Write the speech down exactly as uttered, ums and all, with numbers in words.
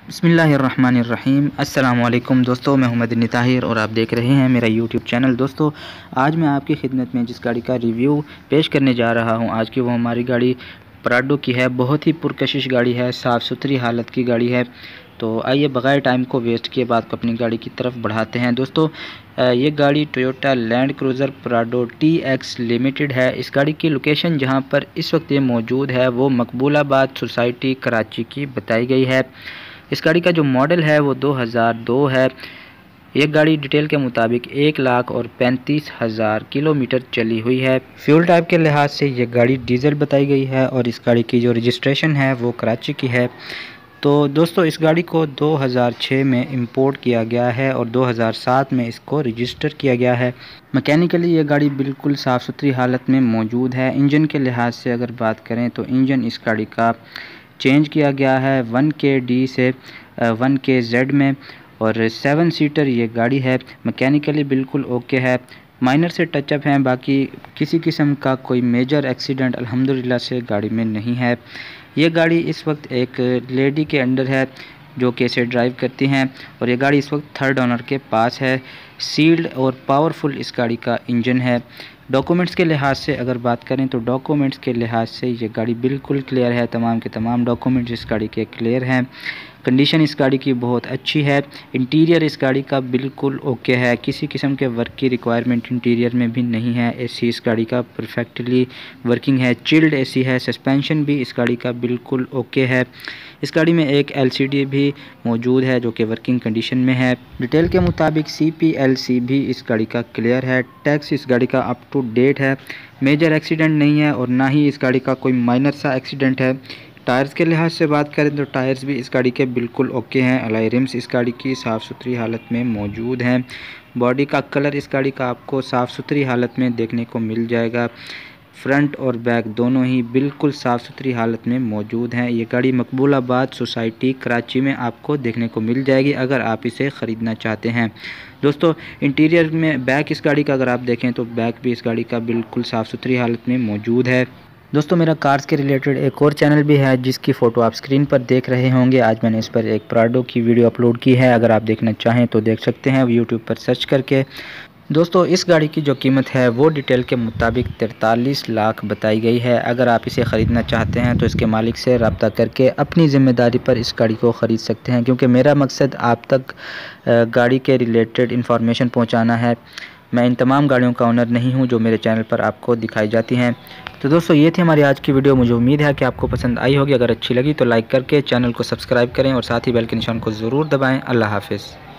बिस्मिल्लाहिर्रहमानिर्रहीम। अस्सलामु अलैकुम दोस्तों, मैं हूं मदनी ताहिर और आप देख रहे हैं मेरा यूट्यूब चैनल। दोस्तों, आज मैं आपकी खिदमत में जिस गाड़ी का रिव्यू पेश करने जा रहा हूं आज की, वो हमारी गाड़ी प्राडो की है। बहुत ही पुरकशिश गाड़ी है, साफ़ सुथरी हालत की गाड़ी है। तो आइए बग़ैर टाइम को वेस्ट किए बात को अपनी गाड़ी की तरफ बढ़ाते हैं। दोस्तों, ये गाड़ी Toyota Land Cruiser Prado T X limited है। इस गाड़ी की लोकेशन जहां पर इस वक्त ये मौजूद है वो मकबूलाबाद सोसाइटी कराची की बताई गई है। इस गाड़ी का जो मॉडल है वो दो हज़ार दो है। ये गाड़ी डिटेल के मुताबिक एक लाख और पैंतीस हज़ार किलोमीटर चली हुई है। फ्यूल टाइप के लिहाज से ये गाड़ी डीजल बताई गई है और इस गाड़ी की जो रजिस्ट्रेशन है वो कराची की है। तो दोस्तों, इस गाड़ी को दो हज़ार छह में इंपोर्ट किया गया है और दो हज़ार सात में इसको रजिस्टर किया गया है। मैकेनिकली ये गाड़ी बिल्कुल साफ़ सुथरी हालत में मौजूद है। इंजन के लिहाज से अगर बात करें तो इंजन इस गाड़ी का चेंज किया गया है वन के डी से वन के जेड में, और सेवन सीटर ये गाड़ी है। मैकेनिकली बिल्कुल ओके है, माइनर से टचअप हैं, बाकी किसी किस्म का कोई मेजर एक्सीडेंट अल्हम्दुलिल्लाह से गाड़ी में नहीं है। ये गाड़ी इस वक्त एक लेडी के अंडर है जो कि इसे ड्राइव करती हैं, और ये गाड़ी इस वक्त थर्ड ओनर के पास है। सील्ड और पावरफुल इस गाड़ी का इंजन है। डॉक्यूमेंट्स के लिहाज से अगर बात करें तो डॉक्यूमेंट्स के लिहाज से ये गाड़ी बिल्कुल क्लियर है। तमाम के तमाम डॉक्यूमेंट्स इस गाड़ी के क्लियर हैं। कंडीशन इस गाड़ी की बहुत अच्छी है। इंटीरियर इस गाड़ी का बिल्कुल ओके है, किसी किस्म के वर्क की रिक्वायरमेंट इंटीरियर में भी नहीं है। एसी इस गाड़ी का परफेक्टली वर्किंग है, चिल्ड एसी है। सस्पेंशन भी इस गाड़ी का बिल्कुल ओके है। इस गाड़ी में एक एलसीडी भी मौजूद है जो कि वर्किंग कंडीशन में है। डिटेल के मुताबिक सीपीएलसी भी इस गाड़ी का क्लियर है। टैक्स इस गाड़ी का अप टू डेट है। मेजर एक्सीडेंट नहीं है और ना ही इस गाड़ी का कोई माइनर सा एक्सीडेंट है। टायर्स के लिहाज से बात करें तो टायर्स भी इस गाड़ी के बिल्कुल ओके हैं। अलॉय रिम्स इस गाड़ी की साफ़ सुथरी हालत में मौजूद हैं। बॉडी का कलर इस गाड़ी का आपको साफ़ सुथरी हालत में देखने को मिल जाएगा। फ्रंट और बैक दोनों ही बिल्कुल साफ़ सुथरी हालत में मौजूद हैं। ये गाड़ी मकबूलाबाद सोसाइटी कराची में आपको देखने को मिल जाएगी अगर आप इसे ख़रीदना चाहते हैं। दोस्तों, इंटीरियर में बैक इस गाड़ी का अगर आप देखें तो बैक भी इस गाड़ी का बिल्कुल साफ़ सुथरी हालत में मौजूद है। दोस्तों, मेरा कार्स के रिलेटेड एक और चैनल भी है जिसकी फ़ोटो आप स्क्रीन पर देख रहे होंगे। आज मैंने इस पर एक प्राडो की वीडियो अपलोड की है, अगर आप देखना चाहें तो देख सकते हैं यूट्यूब पर सर्च करके। दोस्तों, इस गाड़ी की जो कीमत है वो डिटेल के मुताबिक तैंतालीस लाख बताई गई है। अगर आप इसे ख़रीदना चाहते हैं तो इसके मालिक से रब्ता करके अपनी ज़िम्मेदारी पर इस गाड़ी को ख़रीद सकते हैं, क्योंकि मेरा मकसद आप तक गाड़ी के रिलेटेड इंफॉर्मेशन पहुंचाना है। मैं इन तमाम गाड़ियों का ओनर नहीं हूं जो मेरे चैनल पर आपको दिखाई जाती हैं। तो दोस्तों, ये थी हमारी आज की वीडियो। मुझे उम्मीद है कि आपको पसंद आई होगी। अगर अच्छी लगी तो लाइक करके चैनल को सब्सक्राइब करें और साथ ही बेल के निशान को ज़रूर दबाएँ। अल्लाह हाफ़िज़।